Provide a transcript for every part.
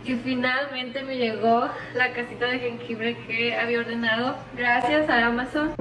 que finalmente me llegó la casita de jengibre que había ordenado gracias a Amazon.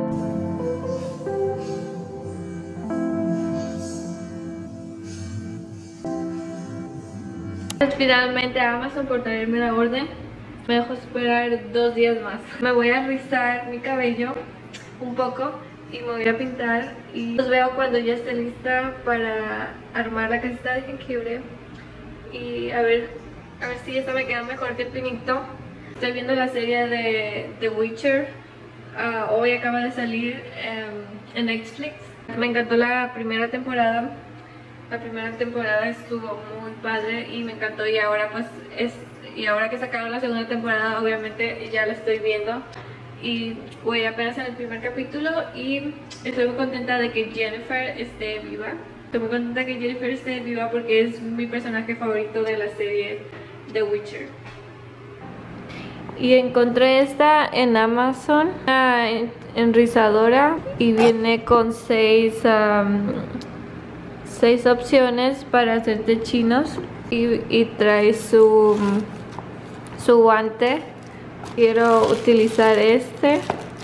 Finalmente a Amazon por traerme la orden. Me dejó esperar 2 días más. Me voy a rizar mi cabello un poco y me voy a pintar y los veo cuando ya esté lista para armar la casita de jengibre y a ver si esta me queda mejor que el pinito. Estoy viendo la serie de The Witcher. Hoy acaba de salir en Netflix. Me encantó la primera temporada. La primera temporada estuvo muy padre y me encantó, y ahora pues ahora que sacaron la segunda temporada obviamente ya la estoy viendo y voy apenas en el primer capítulo y estoy muy contenta de que Jennifer esté viva. Estoy muy contenta que Jennifer esté viva porque es mi personaje favorito de la serie The Witcher. Y encontré esta en Amazon, una enrizadora, y viene con 6 opciones para hacerte chinos y trae su guante. Quiero utilizar este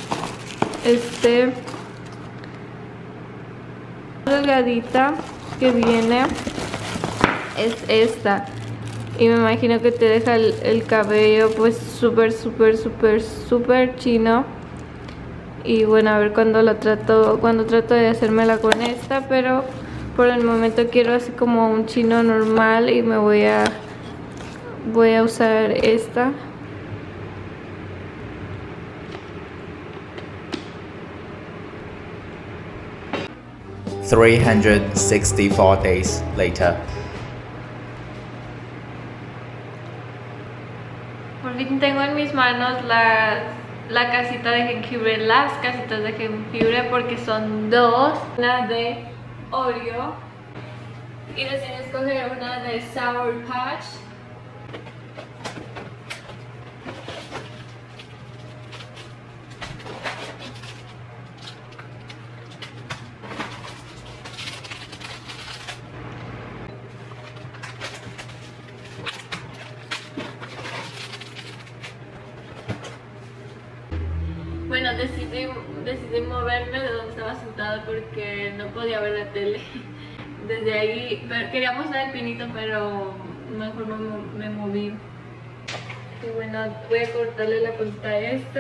delgadita que viene es esta, y me imagino que te deja el cabello pues súper chino. Y bueno, a ver cuando trato de hacérmela con esta, pero por el momento quiero así como un chino normal y me voy a usar esta. ...364 days later. Por fin tengo en mis manos la casita de jengibre, las casitas de jengibre, porque son 2, una de Oreo y decidí escoger una de Sour Patch. Bueno, decidí moverme de donde estaba sentada porque no podía ver la tele desde ahí. Quería mostrar el pinito, pero mejor me moví. Y bueno, voy a cortarle la puntita a esto.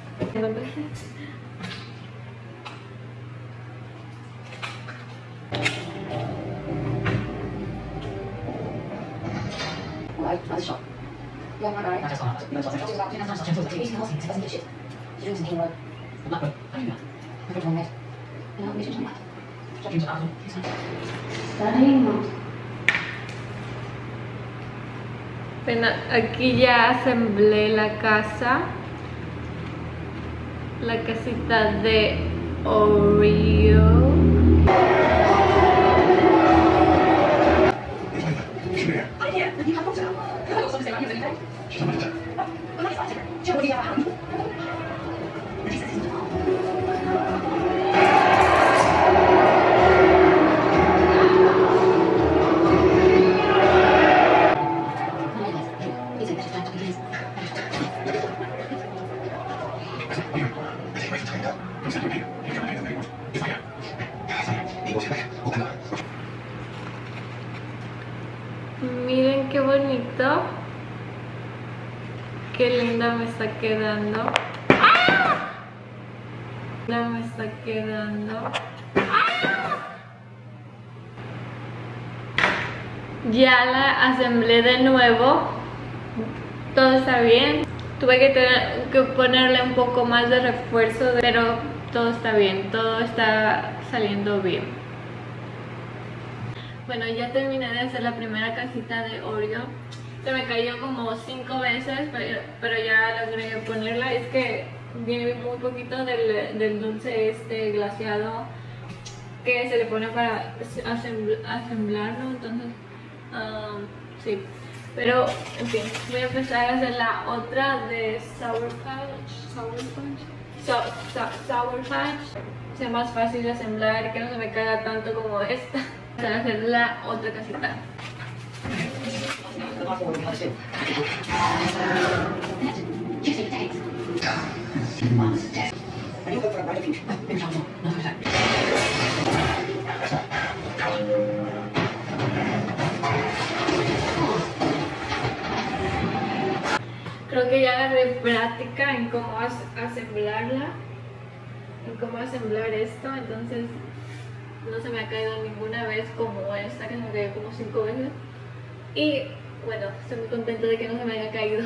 Bueno, aquí ya asemblé la casita de Oreo. Miren qué bonito, qué linda me está quedando. ¡Ah! Linda me está quedando. ¡Ah! Ya la asemblé de nuevo. Todo está bien. Tuve que ponerle un poco más de refuerzo, pero todo está bien, todo está saliendo bien. Bueno, ya terminé de hacer la primera casita de Oreo. Se me cayó como 5 veces, pero ya logré ponerla. Es que viene muy poquito del dulce glaseado que se le pone para asemblarlo, entonces sí. Pero en fin, voy a empezar a hacer la otra de Sour Patch. Sea más fácil de asemblar y que no se me caiga tanto como esta. Para hacer la otra casita. Creo que ya agarré práctica en cómo asemblarla, en cómo asemblar esto, entonces no se me ha caído ninguna vez como esta, que se me cayó como 5 veces. Y bueno, estoy muy contenta de que no se me haya caído.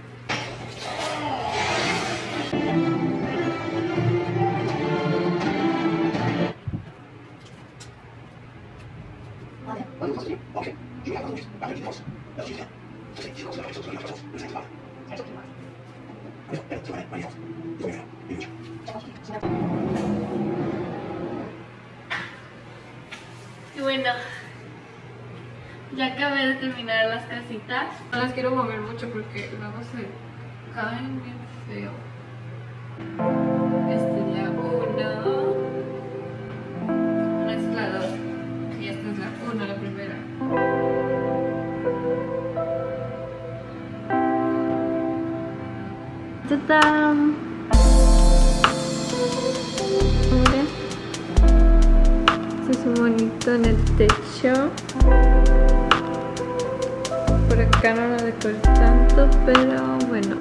Y bueno, ya acabé de terminar las casitas. No las quiero mover mucho porque luego se caen bien feo. Esta es la 1. No, esta es la 2. Y esta es la 1, la primera. ¡Tadam! Miren, este es un monito en el techo. Por acá no lo decoré tanto, pero bueno.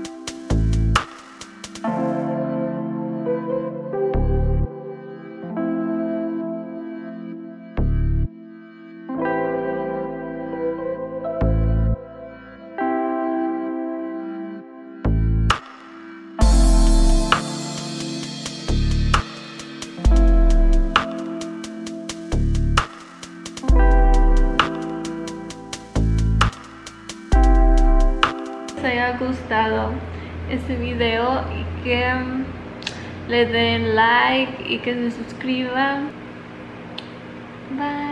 Les haya gustado este video y que le den like y que se suscriban. Bye.